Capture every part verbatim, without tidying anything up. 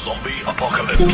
Zombie Apocalypse.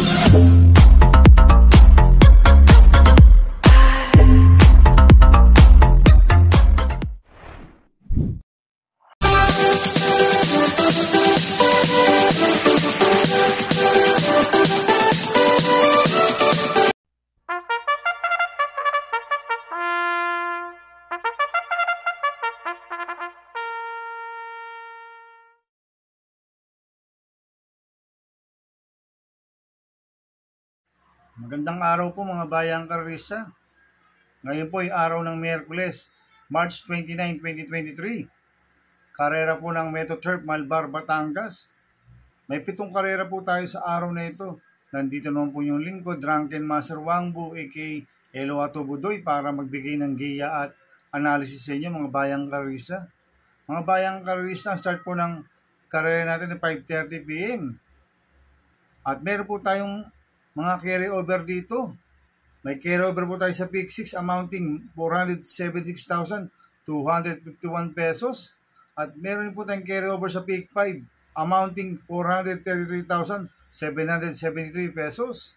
Magandang araw po mga bayang karerista. Ngayon po ay araw ng Miyerkules, March twenty-ninth, twenty twenty-three. Karera po ng Metoturf Malbar, Batangas. May pitong karera po tayo sa araw na ito. Nandito naman po yung lingkod, Drunken Master Wangbu, aka Elo Ato Budoy, para magbigay ng giya at analysis sa inyo mga bayang karerista. Mga bayang karerista, start po ng karera natin at five thirty p m At meron po tayong mga carry over dito. May carry over po tayo sa Peak six amounting four hundred seventy-six thousand two hundred fifty-one pesos. At meron po tayong carry over sa Peak five amounting four hundred thirty-three thousand seven hundred seventy-three pesos.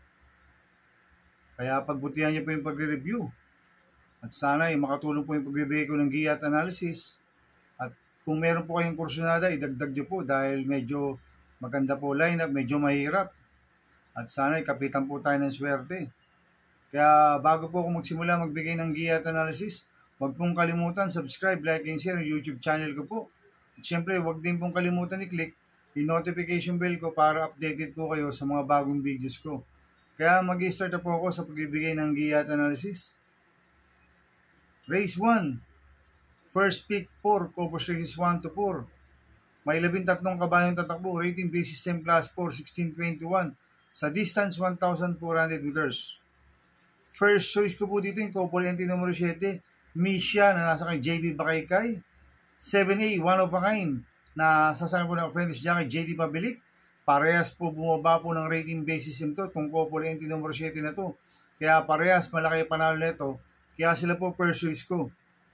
Kaya pagbutihan niyo po yung pagre-review. At sana ay makatulong po yung pagbibigay ko ng giya at analysis. At kung meron po kayong kursunada, idagdag niyo po dahil medyo maganda po lineup, medyo mahirap. At sana ikapitan po tayo ng swerte. Kaya bago po ako magsimula magbigay ng giya at analysis, huwag pong kalimutan subscribe, like, and share yung YouTube channel ko po. At syempre, huwag din pong kalimutan i-click yung notification bell ko para updated po kayo sa mga bagong videos ko. Kaya mag-i-start na po ako sa pagbibigay ng giya at analysis. Race one. First pick four, Cobos Races one to four. May labintatlong kabayong tatakbo, rating base system class four, sixteen twenty-one. Sa distance, one thousand four hundred meters. First choice ko po dito yung couple entry numero seven, Misha na nasa kay J B Bakaykay. seven A, One of a Kind na sasakyan po ng apprentice niya kay J D Pabilik. Parehas po bumaba po ng rating base system to, itong couple entry numero seven na to. Kaya parehas malaki panalo nito. Kaya sila po first choice ko.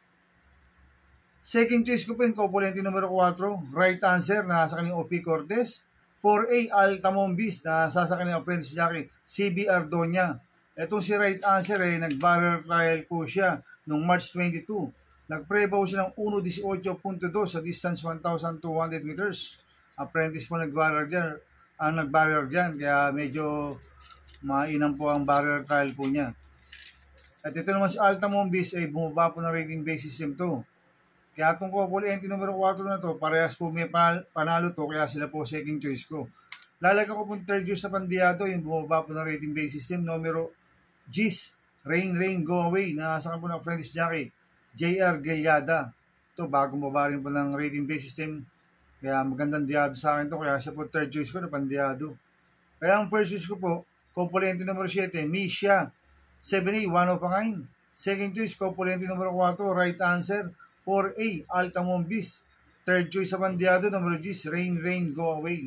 Second choice ko po yung couple entry numero four, Right Answer na nasa kanyang O P Cortez. four A, Altamombis na sasakyan ng apprentice niya kay C B Ardonia. Itong si Right Answer eh, nag-barrel trial po siya noong March twenty-second. Nag-prevow siya ng one eighteen point two sa distance one thousand two hundred meters. Apprentice po nag-barrel dyan, ang nag-barrel dyan, kaya medyo mainam po ang barrel trial po niya. At ito naman si Altamombis ay eh, bumaba po ng rating base system to. Kaya itong couple entry numero four na to, parehas po may panalo to, kaya sila po second choice ko. Lalagyan ko po third choice na Pandiado, yung bumaba po ng rating base system, numero Gis, Rain Rain Go Away, na saka po ng apprentice jockey, J R Gelyada. Ito, bago mababa rin po ng rating base system, kaya magandang diado sa akin to, kaya siya po third choice ko na Pandiado. Kaya ang first choice ko po, couple entry numero seven, Misha, seven A, One of a Kind. Second choice, couple entry numero four, Right Answer, four A, Altamombis. Third choice sa Pandiado, numero Gis, Rain Rain Go Away.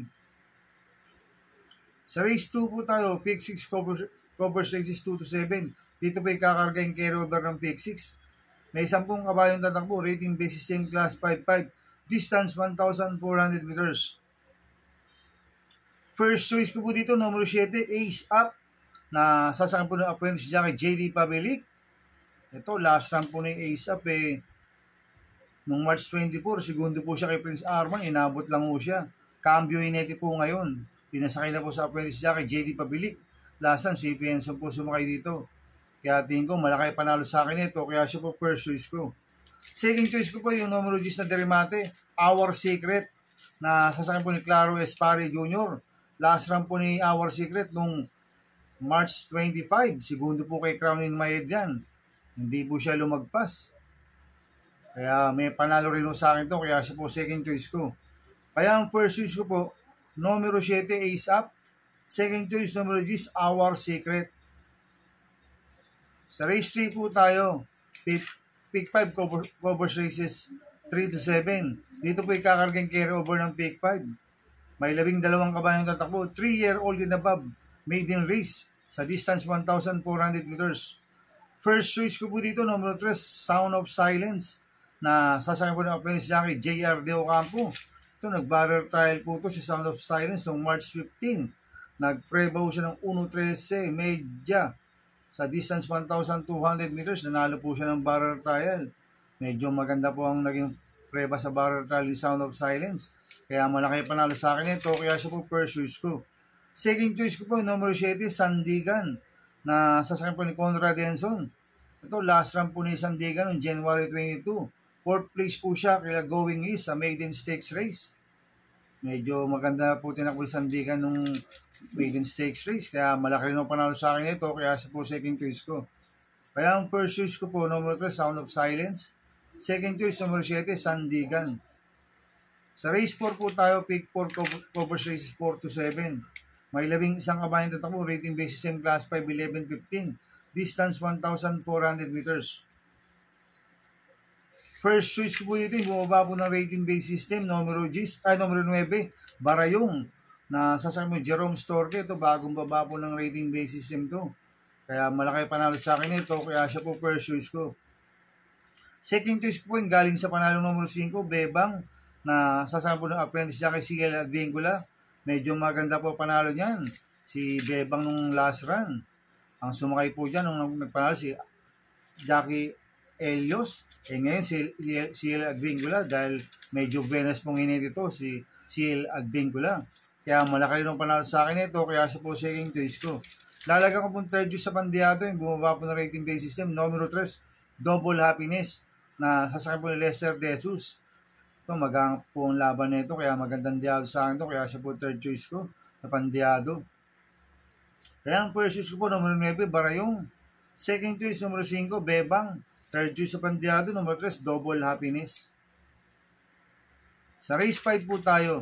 Sa race two po tayo, Pick six, Cobos Races two to seven. Dito po ikakarga yung carry over ng Pick six. May sampung kabayong tatakbo, rating base system class five five, distance one thousand four hundred meters. First choice ko po dito, numero seven, Ace Up, na sasakyan po ng apprentice niya kay J D Pabilik. Ito, last time po na yung Ace Up eh. Noong March twenty-fourth, segundo po siya kay Prince Arman, inabot lang po siya. Cambio inete po ngayon. Pinasakay na po sa apprentice niya kay J D Pabilik. Lasan, si Pienso po sumakay dito. Kaya tingin ko, malaki panalo sa akin ito, kaya siya po first choice ko. Second choice ko po yung numero Gis na Derimate, Our Secret, na sasakyan po ni Claro Espare Junior Last run po ni Our Secret nung March twenty-fifth. Segundo po kay Crown in Mayed yan. Hindi po siya lumagpas. Kaya may panalo rin sa akin to, kaya siya po second choice ko. Kaya ang first choice ko po, numero seven, Ace Up. Second choice, numero Gis, Our Secret. Sa race three po tayo, pick, pick five, Cobos Races three to seven. Dito po ikakargang carry over ng pick five. May labing dalawang kabayong tatakbo, three year old and above, maiden race, sa distance one thousand four hundred meters. First choice ko po dito, numero three, Sound of Silence, na sasakyan po ng apprentice niya kay J R De Ocampo. Ito, nag-barrel trial po ito sa Sound of Silence noong March fifteenth. Nag-prevow siya ng one thirteen media. Sa distance one thousand two hundred meters, nanalo po siya ng barrel trial. Medyo maganda po ang naging preba sa barrel trial ni Sound of Silence. Kaya malaki panalo sa akin ito, kaya siya po first choice ko. Second choice ko po, number seven, Sandigan, na sasakyan po ni Conrad Denson. Ito, last run po ni Sandigan noong January twenty-two. Fourth place po siya kaya Going East sa Maiden Stakes race. Medyo maganda po tinakbo ni Sandigan nung Maiden Stakes race. Kaya malaki rin ang panalo sa akin ito, kaya siya po second choice ko. Kaya ang first choice ko po, number three, Sound of Silence. Second choice, number seven, Sandigan. Sa race four po tayo, pick four, covers races four to seven. May labing isang kabayan tatakbo, rating basis same class five, eleven, fifteen. Distance one thousand four hundred meters. First choice po dito, bumaba po ng rating base system, numero G's, ay numero nine, Barayong, na sasakyan mo Jerome Storke. Ito, bagong baba po ng rating base system to. Kaya malaki panalo sa akin ito, kaya siya po first choice ko. Second choice ko po yung galing sa panalong numero five, Bebang, na sasakyan po ng apprentice niya kay C L Advincula. Medyo maganda po panalo niyan. Si Bebang nung last run. Ang sumakay po dyan nung nagpanalo si Jackie Elios. Eh ngayon si C L Advincula dahil medyo Venus pong init ito si C L Advincula. Kaya malaki rin ang panalo sa akin ito, kaya siya po second choice ko. Lalagyan ko pong third choice sa Pandiado, yung bumaba po ng rating base system. Numero three, Double Happiness, na sasakyan po ni Lester De Jesus. Ito, magang po ang laban na ito, kaya magandang diado sa akin ito, kaya siya po third choice ko sa Pandiado. Kaya ang first choice ko po, numero nine, Barayong. Second choice, numero five, Bebang. Third choice sa Pandiado, numero three, Double Happiness. Sa race five po tayo.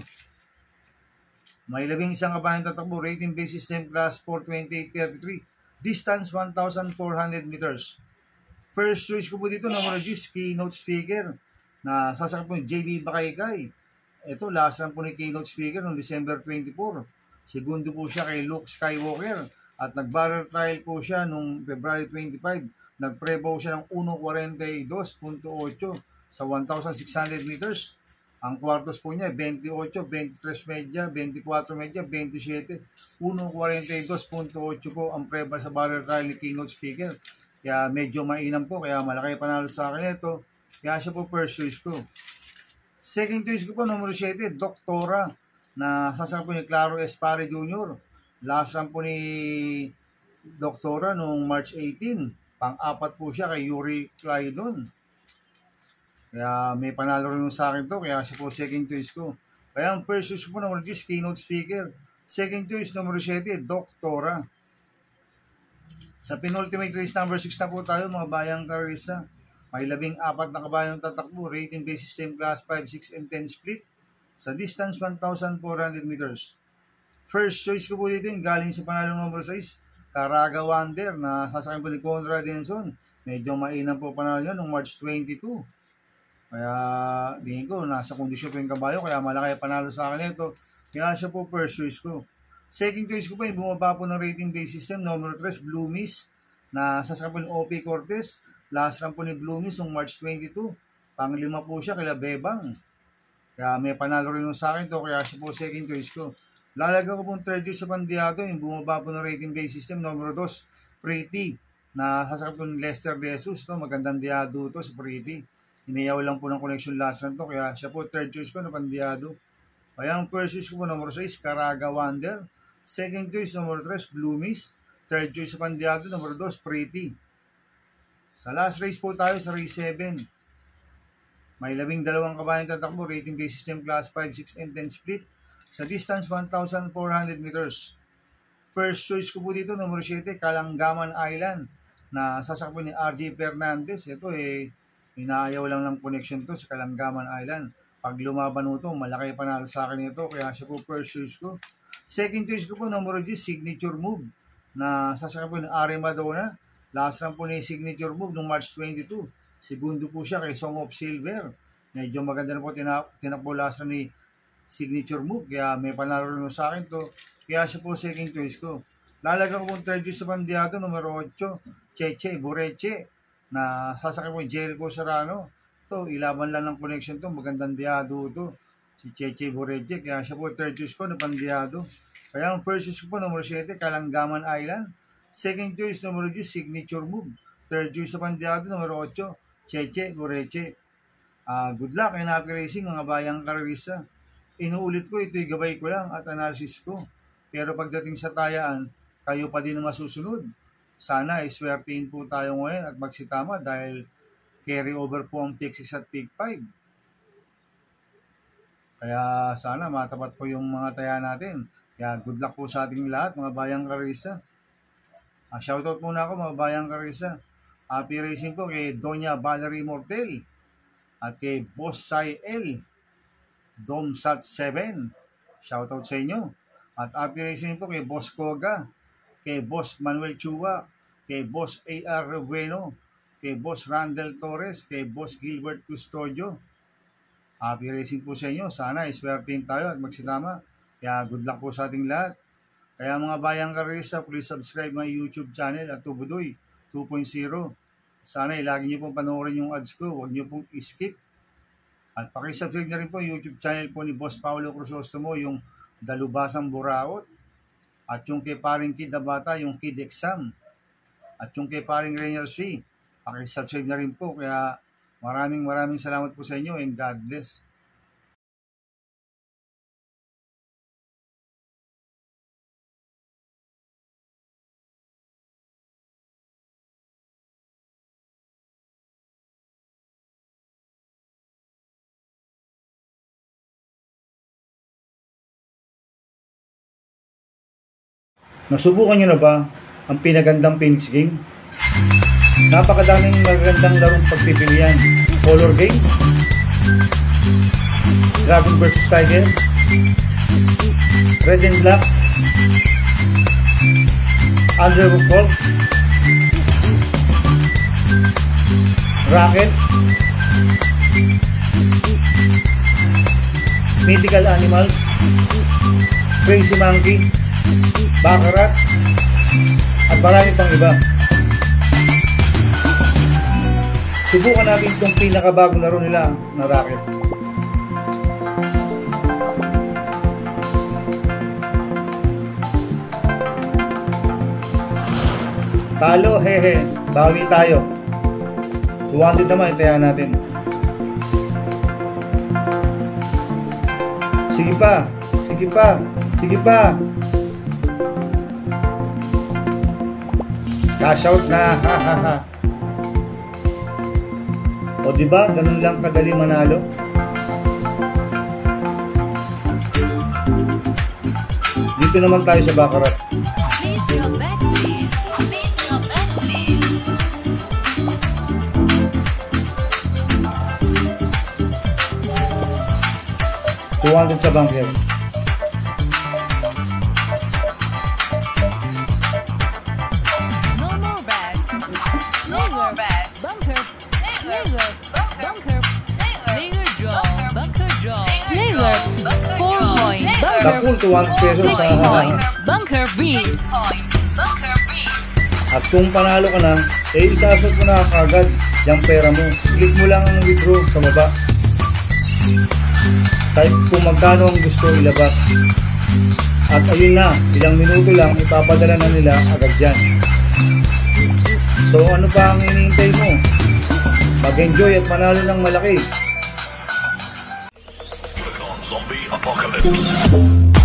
May labing isang kabayan tatakbo, rating base system class four twenty-eight thirty-three. Distance one thousand four hundred meters. First choice ko po dito, numero six, Keynote Speaker, na sasakyan po ni J B Bakaykay. Ito, last run po ni Keynote Speaker noong December twenty-four. Segundo po siya kay Luke Skywalker. At nag-barrel trial po siya noong February twenty-five. Nag-prevow siya ng one forty-two point eight sa one thousand six hundred meters. Ang kwartos po niya, twenty-eight, twenty-three media, twenty-four media, twenty-seven. one forty-two point eight po ang preba sa barrel trial ni Keynote Speaker. Kaya medyo mainam po, kaya malaki panalo sa akin ito. Kaya siya po first choice ko. Second choice ko po, numero seven, Doktora, na sasakyan po ni Claro Espare Junior Last run po ni Doktora noong March eighteen. Pang-apat po siya kay Yuri Clydon. Kaya may panalo rin sa akin to, kaya siya po second choice ko. Kaya ang first choice ko po, numero six, Keynote Speaker. Second choice, numero seven, Doktora. Sa penultimate race number six na po tayo, mga bayang karisa. May labing apat na kabayang tatakbo, rating base system class five, six, and ten split. Sa distance one thousand four hundred meters. First choice ko po dito yung galing sa panalong number six, Caraga Wonder, na sasakyan po ni Conrad Denson. Medyo mainam po panalo yun noong March twenty-two. Kaya tingin ko, nasa kondisyon po yung kabayo, kaya malaki panalo sa akin ito. Kaya siya po first choice ko. Second choice ko po yung bumaba po ng rating base system, number three, Blue Miss, na sasakyan po ni O P Cortez. Last run po ni Blue Miss noong March twenty-two. Panglima po siya kila Bebang. Kaya may panalo rin sa akin to, kaya siya po second choice ko. Lalagyan ko pong third choice sa Pandiado, yung bumaba po ng rating base system, number two, Pretty, na sasakyan po ni Lester De Jesus. Ito, magandang diado ito sa Pretty. Iniyaw lang po ng connection last run to, kaya siya po third choice ko na Pandiado. Kaya ang first choice ko po, number six, Caraga Wonder. Second choice, number three, Blue Miss. Third choice sa Pandiado, number two, Pretty. Sa last race po tayo, sa race seven. May labing dalawang kabayan tatakbo, rating base system class five, six, and ten split. Sa distance one thousand four hundred meters. First choice ko po dito, number seven, Kalanggaman Island, na sasakbo ni R J Fernandez. Ito eh, inaayaw lang ng connection to sa Kalanggaman Island. Pag lumaban mo ito, malaki panalo sa akin ito, kaya siya po first choice ko. Second choice ko po, number G, Signature Move, na sasakyan po ni Ari Madonna. Last run po ni Signature Move noong March twenty-two. Segundo po siya kay Song of Silver. Medyo maganda na po tinap tinakbo last run ni Signature Move, kaya may panalo rin sa akin to. Kaya siya po second choice ko. Lalagyan ko pong third choice sa Pandiado, numero eight, Cheche Boreche, na sasakyan po ni Jericho Serrano. Ito, ilaban lang ng connection to. Magandang diado to. Si Cheche Boreche, kaya siya po third choice ko na Pandiado. Kaya ang first choice ko po, numero seven, Kalanggaman Island. Second choice, numero ten, Signature Move. Third choice sa Pandiado, numero eight, Cheche Boreche. Uh, good luck and happy racing mga bayang karerista. Inuulit ko, ito'y gabay ko lang at analysis ko. Pero pagdating sa tayaan, kayo pa din ang masusunod. Sana iswertein po tayo ngayon at magsitama dahil carry over po ang pick six at pick five. Kaya sana matapat po yung mga taya natin. Kaya good luck po sa ating lahat mga bayang karerista. Uh, shoutout muna ako mga bayang karerista. Happy racing po kay Doña Valerie Mortel at kay Boss Sai L. Domsat seven. Shoutout sa inyo. At happy racing po kay Boss Koga, kay Boss Manuel Chua, kay Boss A R Bueno, kay Boss Randall Torres, kay Boss Gilbert Custodio. Happy racing po sa inyo. Sana iswertein tayo at magsitama. Kaya good luck po sa ating lahat. Kaya mga bayang karerista, please subscribe my YouTube channel at Tubudoy two point oh. Sana ilagi niyo pong panoorin yung ads ko. Huwag niyo pong skip. At pakisubscribe na rin po yung YouTube channel po ni Boss Paulo Cruzostomo, yung Dalubasang Buraot. At yung kay paring Kid na Bata, yung Kid Exam. At yung kay paring Rainier C. Pakisubscribe na rin po. Kaya maraming maraming salamat po sa inyo and God bless. Nasubukan nyo na ba ang pinagandang Phoenix game? Napakadaming magagandang larong pagpipilian. Color game, Dragon versus Tiger, Red and Black, Underwood Colt, Racket, Mythical Animals, Crazy Monkey, Baccarat, at marami pang iba. Subukan natin itong pinakabagong laro nila na racket. Talo, hehe, bawi tayo. two hundred naman, itayan natin. Sige pa, sige pa, sige pa. Cash out na, ha ha ha. O diba, ganun lang kadali manalo. Dito naman tayo sa Baccarat. Please drop bet, please. Please drop bet, please. two hundred sa bunker. Kapul, two hundred pesos sa Bunker B. At kung panalo ka na, eh itasot mo na kagad yung pera mo. Click mo lang ang withdraw sa baba. Type kung magkano ang gusto ilabas. At ayun na, ilang minuto lang ipapadala na nila agad yan. So ano pa ang iniintay mo? Mag-enjoy at manalo ng malaki. Zombie Apocalypse.